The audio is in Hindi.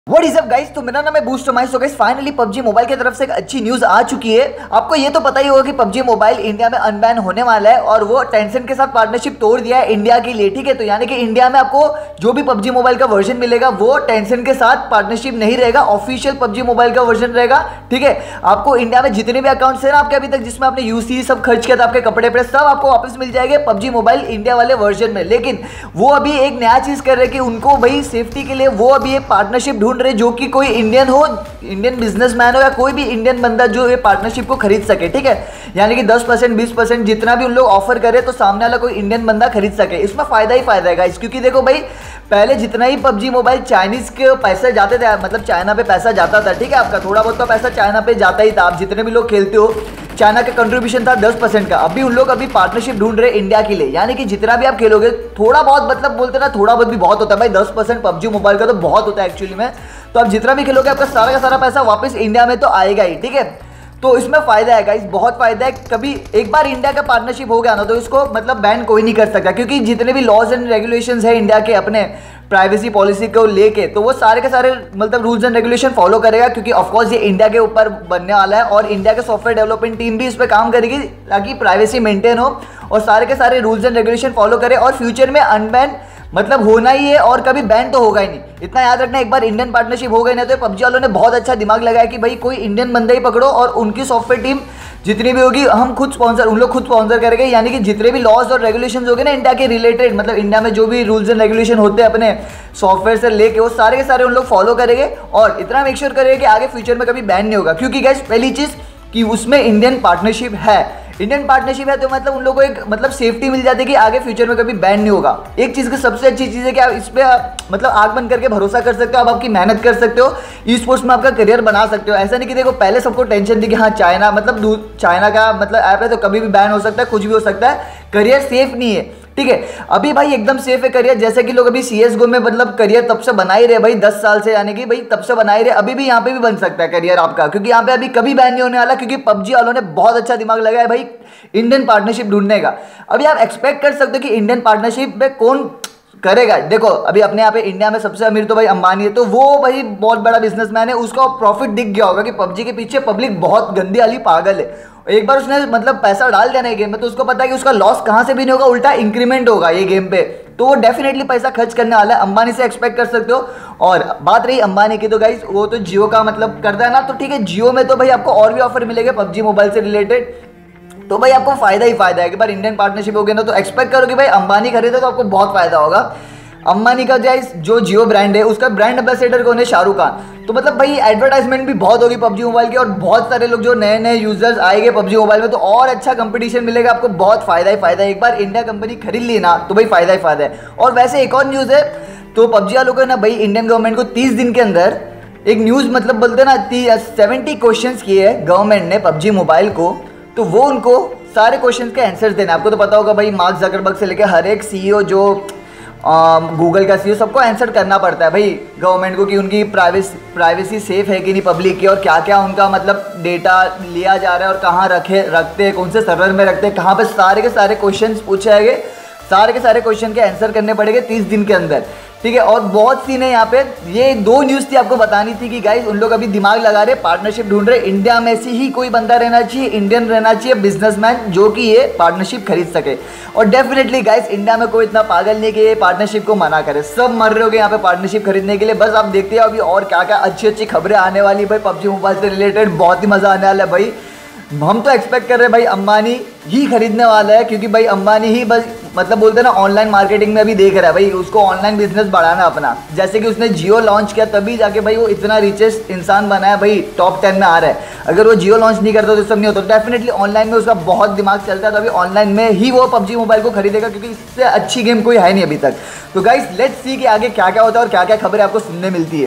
व्हाट इज अप गाइस, तो मेरा नाम है boost mice. So guys finally PUBG mobile की तरफ से एक अच्छी न्यूज आ चुकी है। आपको ये तो पता ही होगा कि पबजी मोबाइल इंडिया में अनबैन होने वाला है और वो टेंसेंट के साथ पार्टनरशिप तोड़ दिया है इंडिया के लिए। ठीक है, तो यानी कि इंडिया में आपको जो भी पबजी मोबाइल का वर्जन मिलेगा वो टेंसेंट के साथ पार्टनरशिप नहीं रहेगा, ऑफिशियल पबजी मोबाइल का वर्जन रहेगा। ठीक है, आपको इंडिया में जितने भी अकाउंट्स है ना आपके अभी तक जिसमें आपने यूसी सब खर्च किया था, आपके कपड़े पे सब आपको वापस मिल जाएंगे पबजी मोबाइल इंडिया वाले वर्जन में। लेकिन वो अभी एक नया चीज कर रहे हैं कि उनको भाई सेफ्टी के लिए वो अभी एक पार्टनरशिप ढूंढ रहे जो कि कोई इंडियन हो, इंडियन बिजनेसमैन हो या कोई भी इंडियन बंदा जो ये पार्टनरशिप को खरीद सके। ठीक है, यानी कि 10% 20% जितना भी उन लोग ऑफर करे तो सामने वाला कोई इंडियन बंदा खरीद सके। इसमें फायदा ही फायदा है गाइस, क्योंकि देखो भाई पहले जितना ही पबजी मोबाइल चाइनीज के पैसे जाते थे, मतलब चाइना पे पैसा जाता था। ठीक है, आपका थोड़ा बहुत तो पैसा चाइना पे जाता ही था। आप जितने भी लोग खेलते हो चाइना का कंट्रीब्यूशन था 10% का। अभी उन लोग अभी पार्टनरशिप ढूंढ रहे इंडिया के लिए, यानी कि जितना भी आप खेलोगे थोड़ा बहुत, मतलब बोलते ना थोड़ा बहुत भी बहुत होता है भाई, 10% पबजी मोबाइल का तो बहुत होता है एक्चुअली में। तो आप जितना भी खेलोगे आपका सारा का सारा पैसा वापस इंडिया में तो आएगा ही। ठीक है, तो इसमें फायदा है गाइस, बहुत फायदा है। कभी एक बार इंडिया का पार्टनरशिप हो गया ना तो इसको मतलब बैन कोई नहीं कर सकता, क्योंकि जितने भी लॉज एंड रेगुलेशंस है इंडिया के अपने प्राइवेसी पॉलिसी को लेके, तो वो सारे के सारे मतलब रूल्स एंड रेगुलेशन फॉलो करेगा, क्योंकि ऑफकोर्स ये इंडिया के ऊपर बनने वाला है और इंडिया के सॉफ्टवेयर डेवलपमेंट टीम भी इस पर काम करेगी ताकि प्राइवेसी मेंटेन हो और सारे के सारे रूल्स एंड रेगुलेशन फॉलो करे। और फ्यूचर में अनबैन मतलब होना ही है और कभी बैन तो होगा ही नहीं। इतना याद रखना, एक बार इंडियन पार्टनरशिप हो गई ना तो पबजी वालों ने बहुत अच्छा दिमाग लगाया कि भाई कोई इंडियन बंदा ही पकड़ो और उनकी सॉफ्टवेयर टीम जितनी भी होगी हम खुद स्पॉन्सर, उन लोग खुद स्पॉन्सर करेंगे। यानी कि जितने भी लॉज और रेगुलेशंस होंगे ना इंडिया के रिलेटेड, मतलब इंडिया में जो भी रूल्स एंड रेगुलेशन होते हैं अपने सॉफ्टवेयर से लेके, वो सारे के सारे उन लोग फॉलो करेंगे और इतना मेक श्योर करेंगे कि आगे फ्यूचर में कभी बैन नहीं होगा। क्योंकि गाइस पहली चीज कि उसमें इंडियन पार्टनरशिप है, इंडियन पार्टनरशिप है तो मतलब उन लोगों को एक मतलब सेफ्टी मिल जाती है कि आगे फ्यूचर में कभी बैन नहीं होगा। एक चीज की सबसे अच्छी चीज है कि आप इस पे मतलब आंख बंद करके भरोसा कर सकते हो, आप आपकी मेहनत कर सकते हो, ई स्पोर्ट्स में आपका करियर बना सकते हो। ऐसा नहीं कि देखो पहले सबको टेंशन थी कि हाँ चाइना मतलब चाइना का मतलब ऐप है तो कभी भी बैन हो सकता है, कुछ भी हो सकता है, करियर सेफ नहीं है। ठीक है, अभी भाई एकदम सेफ है करियर। जैसे कि लोग अभी CSGO में मतलब करियर तब से बना ही रहे भाई 10 साल से, यानी कि भाई तब से बना ही रहे, अभी भी यहाँ पे भी बन सकता है करियर आपका, क्योंकि यहाँ पे अभी कभी बैन नहीं होने वाला, क्योंकि पबजी वालों ने बहुत अच्छा दिमाग लगाया भाई इंडियन पार्टनरशिप ढूंढने का। अभी आप एक्सपेक्ट कर सकते हो कि इंडियन पार्टनरशिप में कौन करेगा। देखो अभी अपने यहाँ पे इंडिया में सबसे अमीर तो भाई अंबानी है, तो वो भाई बहुत बड़ा बिजनेसमैन है, उसका प्रॉफिट दिख गया होगा कि पबजी के पीछे पब्लिक बहुत गंदी वाली पागल है। एक बार उसने मतलब पैसा डाल दिया ना गेम में तो उसको पता है कि उसका लॉस कहां से भी नहीं होगा, उल्टा इंक्रीमेंट होगा ये गेम पे, तो वो डेफिनेटली पैसा खर्च करने वाला है। अंबानी से एक्सपेक्ट कर सकते हो। और बात रही अंबानी की तो गाइस वो तो जियो का मतलब करता है ना, तो ठीक है जियो में तो भाई आपको और भी ऑफर मिलेंगे पबजी मोबाइल से रिलेटेड, तो भाई आपको फायदा ही फायदा है। कि बार इंडियन पार्टनरशिप हो गया ना तो एक्सपेक्ट करो कि भाई अंबानी खरीदे तो आपको बहुत फायदा होगा। अंबानी का जो जियो ब्रांड है उसका ब्रांड एम्बेसडर कौन है, शाहरुख खान। तो मतलब भाई एडवर्टाइजमेंट भी बहुत होगी पबजी मोबाइल की और बहुत सारे लोग जो नए नए यूजर्स आएंगे पबजी मोबाइल में तो और अच्छा कंपटीशन मिलेगा आपको, बहुत फायदा ही फायदा है। एक बार इंडिया कंपनी खरीद ली ना तो भाई फायदा ही फायदा है। और वैसे एक और न्यूज़ है, तो पबजी वालों को ना भाई इंडियन गवर्नमेंट को 30 दिन के अंदर एक न्यूज़ मतलब बोलते ना 70 क्वेश्चन किए हैं गवर्नमेंट ने पबजी मोबाइल को, तो वो उनको सारे क्वेश्चन के आंसर्स देना। आपको तो पता होगा भाई मार्क जकरबर्ग से लेकर हर एक CEO जो गूगल का CEO सबको आंसर करना पड़ता है भाई गवर्नमेंट को कि उनकी प्राइवेसी सेफ है कि नहीं पब्लिक की, और क्या क्या उनका मतलब डेटा लिया जा रहा है और कहाँ रखते हैं, कौन से सर्वर में रखते हैं, कहाँ पे, सारे के सारे क्वेश्चन पूछे जाएंगे, सारे के सारे क्वेश्चन के आंसर करने पड़ेंगे 30 दिन के अंदर। ठीक है, और बहुत सीन है यहाँ पे। ये 2 न्यूज़ थी आपको बतानी थी कि गाइस उन लोग अभी दिमाग लगा रहे, पार्टनरशिप ढूंढ रहे, इंडिया में से ही कोई बंदा रहना चाहिए, इंडियन रहना चाहिए बिजनेसमैन जो कि ये पार्टनरशिप खरीद सके। और डेफिनेटली गाइस इंडिया में कोई इतना पागल नहीं कि ये पार्टनरशिप को मना करे, सब मर रहे होगे यहाँ पे पार्टनरशिप खरीदने के लिए। बस आप देखते हो अभी और क्या क्या अच्छी अच्छी खबरें आने वाली भाई पबजी मोबाइल से रिलेटेड, बहुत ही मजा आने वाला है भाई। हम तो एक्सपेक्ट कर रहे हैं भाई अंबानी ही खरीदने वाला है, क्योंकि भाई अंबानी ही बस मतलब बोलते हैं ना ऑनलाइन मार्केटिंग में अभी देख रहा है भाई, उसको ऑनलाइन बिजनेस बढ़ाना अपना। जैसे कि उसने जियो लॉन्च किया तभी जाके भाई वो इतना रिचेस्ट इंसान बना है भाई, टॉप 10 में आ रहा है। अगर वो जियो लॉन्च नहीं करता तो सब नहीं होता। डेफिनेटली ऑनलाइन में उसका बहुत दिमाग चलता है, तो अभी ऑनलाइन में ही वो पबजी मोबाइल को खरीदेगा, क्योंकि इससे अच्छी गेम कोई है नहीं अभी तक। तो गाइस लेट्स सी कि आगे क्या क्या होता है और क्या क्या खबरें आपको सुनने मिलती है।